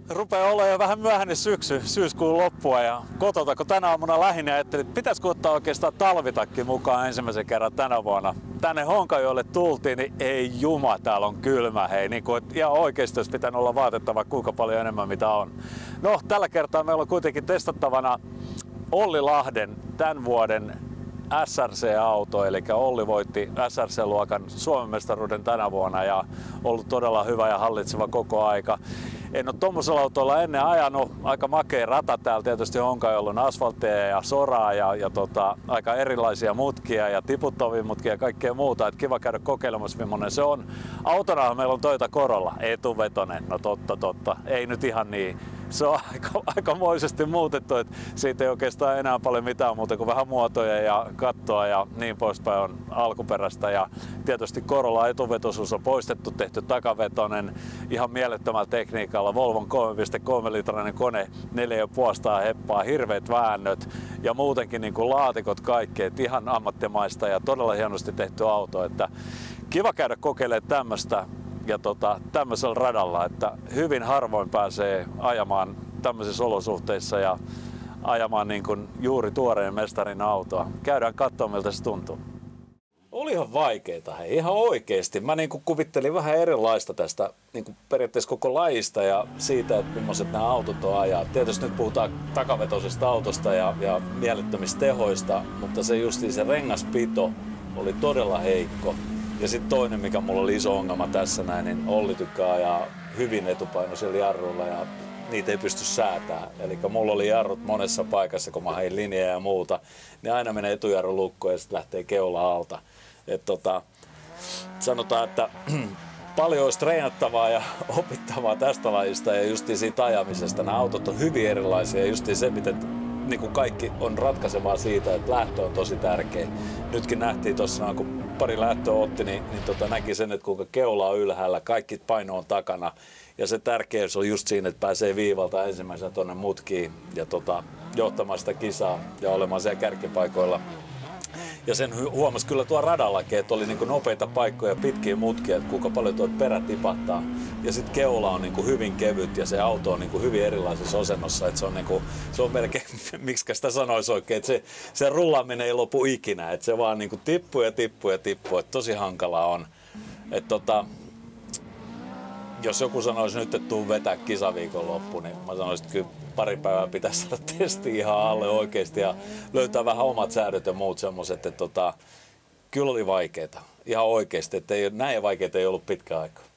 Rupeaa olemaan jo vähän myöhäinen syyskuun loppua ja kotota, kun tänä aamuna lähdin ja ajattelin, että pitäisikö ottaa oikeastaan talvitakki mukaan ensimmäisen kerran tänä vuonna. Tänne Honkajoelle tultiin, niin ei juma, täällä on kylmä, hei. Niin kuin, ihan oikeasti olisi pitänyt olla vaatettava kuinka paljon enemmän mitä on. No, tällä kertaa meillä on kuitenkin testattavana Olli Lahden tämän vuoden SRC-auto, eli Olli voitti SRC-luokan Suomen mestaruuden tänä vuonna ja ollut todella hyvä ja hallitseva koko aika. En ole tommosella autolla ennen ajanut, aika makea rata täällä tietysti Honkajoella on asfaltteja ja soraa ja aika erilaisia mutkia ja tiputtavia mutkia ja kaikkea muuta, että kiva käydä kokeilemassa millainen se on. Autonahan meillä on Toyota Corolla, etuvetonen, no totta, ei nyt ihan niin. Se on aikamoisesti muutettu, että siitä ei oikeastaan enää paljon mitään muuta kuin vähän muotoja ja kattoa ja niin poispäin on alkuperäistä. Ja tietysti Corolla etuvetoisuus on poistettu, tehty takavetonen ihan mielettömällä tekniikalla. Volvon 3,3 litrainen kone, 4,5 heppaa, hirveät väännöt ja muutenkin niin kuin laatikot kaikki, että ihan ammattimaista ja todella hienosti tehty auto. Että kiva käydä kokeilemaan tämmöistä. Ja tämmöisellä radalla, että hyvin harvoin pääsee ajamaan tämmöisissä olosuhteissa ja ajamaan niin kuin juuri tuoreen mestarin autoa. Käydään katsomaan, miltä se tuntuu. Oli ihan vaikeeta, hei, ihan oikeesti. Mä niin kuin kuvittelin vähän erilaista tästä niin kuin periaatteessa koko lajista ja siitä, että millaiset nämä autot on ajaa. Tietysti nyt puhutaan takavetoisesta autosta ja mielettömistä tehoista, mutta se justiin se rengaspito oli todella heikko. Ja sitten toinen, mikä mulla oli iso ongelma tässä näin, niin Olli tykkää ajaa hyvin etupainoisilla jarruilla ja niitä ei pysty säätämään. Eli mulla oli jarrut monessa paikassa, kun mä hain linjaa ja muuta, niin aina menee etujarru lukkoon ja sitten lähtee keula alta. Sanotaan, että paljon olisi treenattavaa ja opittavaa tästä lajista ja justiin siitä ajamisesta. Nämä autot on hyvin erilaisia ja justiin se, miten niin kuin kaikki on ratkaisevaa siitä, että lähtö on tosi tärkeä. Nytkin nähtiin tuossa, kun pari lähtöä otti, niin näki sen, että kuinka keula on ylhäällä, kaikki paino on takana. Ja se tärkeys on just siinä, että pääsee viivalta ensimmäisenä tuonne mutkiin ja johtamaan sitä kisaa ja olemaan siellä kärkipaikoilla. Ja sen huomasi kyllä tuo radallakin, että oli niinku nopeita paikkoja, pitkiä mutkia, että kuinka paljon tuo perä tipahtaa. Ja sitten keula on niinku hyvin kevyt ja se auto on niinku hyvin erilaisessa asennossa. Että se on melkein, miksi sitä sanoisi oikein, että se rullaaminen ei lopu ikinä. Että se vaan niinku tippuu ja tippuu ja tippuu. Että tosi hankalaa on. Että jos joku sanoisi nyt, että tuu vetää kisaviikon loppu, niin mä sanoisin, että kyllä pari päivää pitäisi saada testi ihan alle oikeasti ja löytää vähän omat säädöt ja muut semmoiset, että kyllä oli vaikeeta. Ihan oikeasti, että näin vaikeita ei ollut pitkä aikaa.